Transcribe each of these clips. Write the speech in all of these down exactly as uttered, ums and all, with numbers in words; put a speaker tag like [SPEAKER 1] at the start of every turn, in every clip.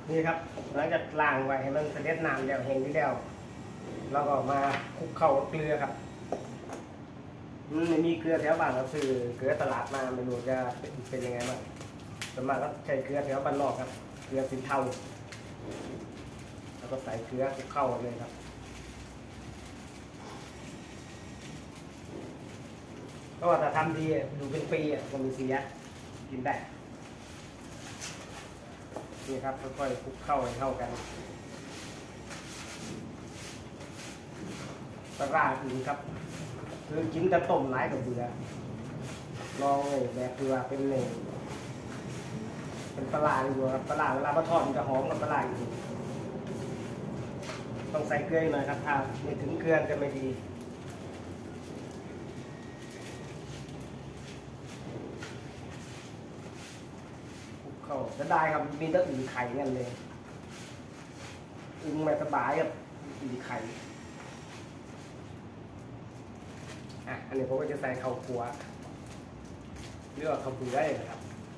[SPEAKER 1] นี่ครับหลังจากล้างไว้ให้มันเสด็จน้ำแล้วเห็นที่แล้วเราก็มาคลุกเข้าเกลือครับมันไม่มีเกลือแถวบ้านเราซื้อเกลือตลาดมาไม่รู้จะเป็นเป็นยังไงบ้างส่วนมากก็ใช้เกลือแถวบ้านนอกครับเกลือสีเทาแล้วก็ใส่เกลือคลุกเข้าเลยครับก็ถ้าทำดีดูเป็นปีอ่ะก็มีเสียกินได้นี่ครับค่อยๆคลุกเข้าให้เข้ากันปลาร้าอื่นครับคือกินแต่ต้มหลายกับเบื่อลองเลยแบบคือว่าเป็นหนึ่งเป็นปลาดีกว่าปลาเวลามาทอดมันจะหอมกับปลาอยู่ต้องใส่เกลือหน่อยครับถ้าไม่ถึงเกลือจะไม่ดีเขาจะได้ครับมีตั้งอื่นไข่เงี้ยเลยอึงไม่สบายกับอื่นไข่อ่ะอันนี้ผมก็จะใส่ข้าวคั่วหรือว่าข้าวเบื่อเลยนะครับ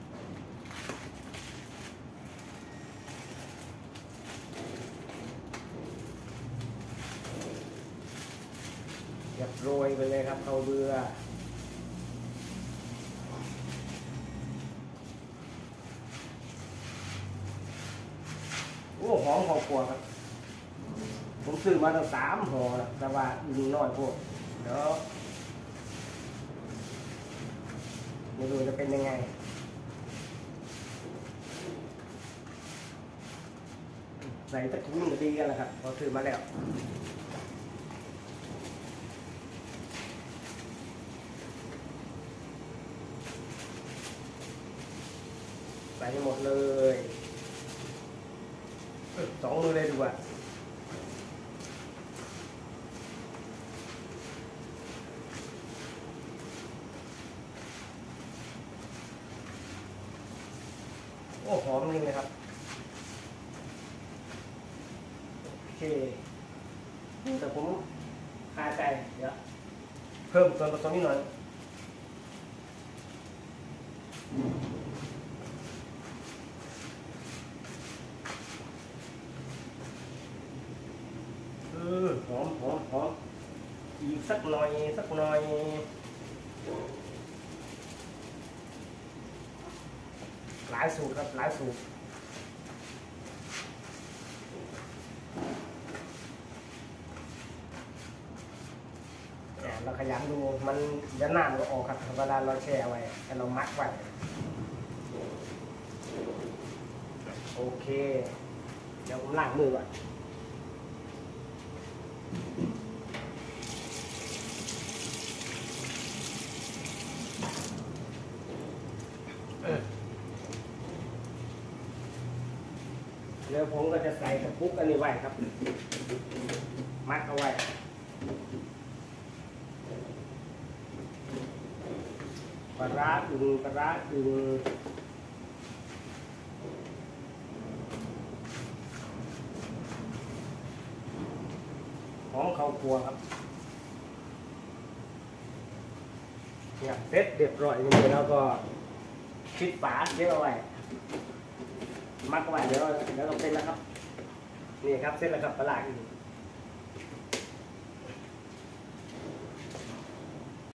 [SPEAKER 1] อยากโรยไปเลยครับข้าวเบื่อโอ้หอมข้าวคั่วครับผมซื้อมาตั้งสามห่อแล้วแต่ว่าอึงน้อยพวกเดี๋ยวไม่รู้จะเป็นยังไงใส่ตะกุ้งก็ดีกันแหละครับพอซื้อมาแล้วใส่หมดเลยสองมือเลยดีกว่าโอ้หอมจริงเลยครับโอเคแต่ผมคาใจเดี๋ยวเพิ่มส่วนผสมนิดหน่อยเออหอมหอมหอมอีกสักหน่อยสักหน่อยหลายสูตรครับหลายสูตรเราขยำดูมันจะน้ำก็ออกครับเวลาเราแช่ไว้แต่เรามัดไว้โอเคเดี๋ยวผมล้างมือก่อนเดี๋ยวผมก็จะใส่กระปุกอันนี้ไว้ครับมัดเอาไว้ปลาร้าอึงปลาร้าอึงหอมข้าวคั่วครับเนี่ยเสร็จเรียบร้อยนี่แล้วก็ปิดฝาเก็บเอาไว้มัดไว้เดี๋ยวเดี๋ยวเราเป็นแล้วครับนี่ครับเสร็จแล้วครับปลาร้าอึง